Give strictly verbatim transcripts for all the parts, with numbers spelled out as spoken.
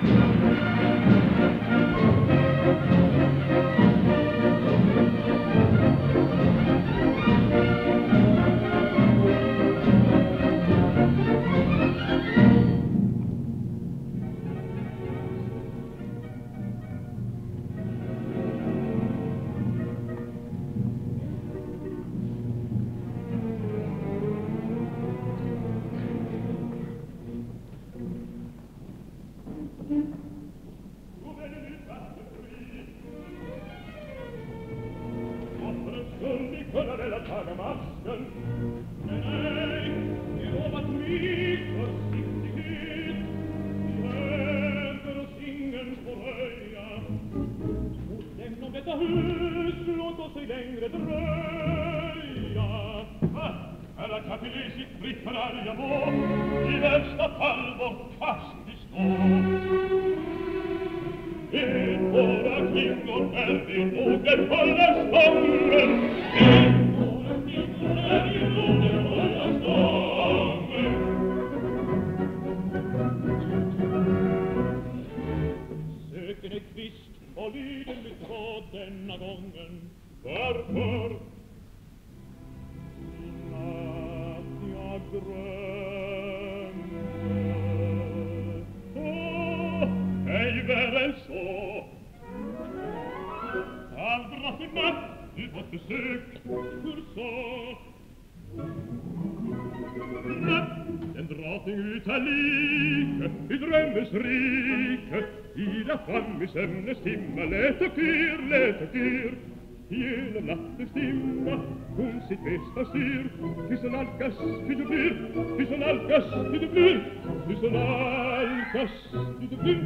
Sömnes timma, lät och kyr, lät och kyr. Genom nattens timma hon sitt bästa styr. Tills hon alkas, till du blir. Tills hon alkas, till du blir. Tills hon alkas, till du blir.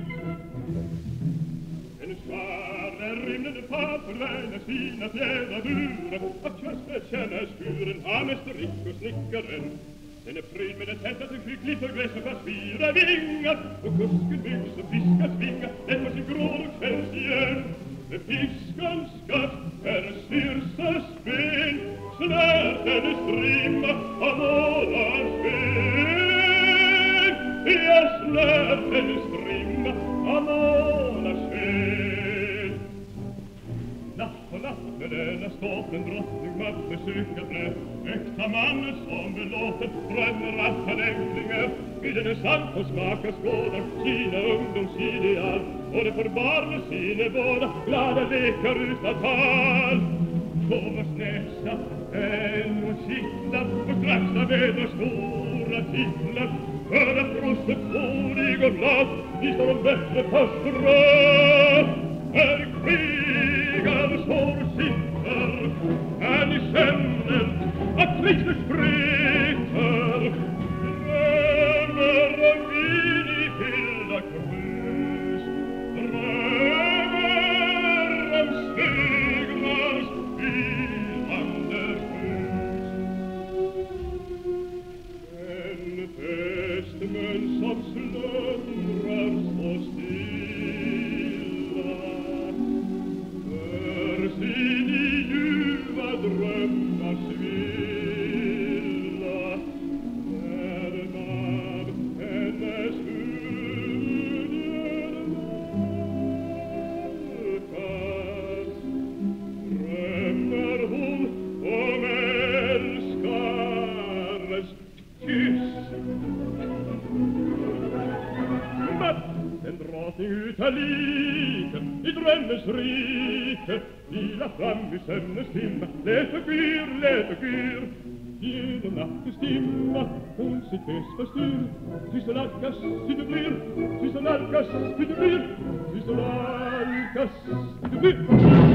En svara rymlande far förvärnar sina fjärda buren. Av köstet känner skuren, han är strick och snickaren. Den är fryd med ett hänt att en skicklig för gräs och fast fyra vingar. Och kusken byggs och fiskars vingar, den får sin gråd och skälls igen. Med fiskans skatt är en styrsas ben, snärt hennes strimma av målans ben. Jag snärt hennes strimma av målans ben. Natt på natt med denna ståten drottning matt besöka blä. Äkta mannen som belåten drömmer att han äntligen är vid den sant och smaka skådar sina ungdomsideal. Och det för barnen sina båda glada lekar utan tal. Kovars näsa, en och kittlar och straxta vädrar stora titlar. För att bröstet fårig och glad visar de bättre pastorat. Här krigar sår sitter, är ni känner att Kristus spräcker. Drömmer om vin i fyllda krus, drömmer om segrars spillande hus. En fästmän som slumrar så stilla, för sin i ljuva drömmars villa, närmar hennes huvud mörkas, drömmer hon om älskares kyss. Den drottning utan like i drömmens rike vila fram i sömnens timma, lät och kyr, lät och kyr. Genom nattens timma hon sitt bästa styr. Tills hon alkas, till du blir. Tills hon alkas, till du blir. Tills hon alkas, till du blir.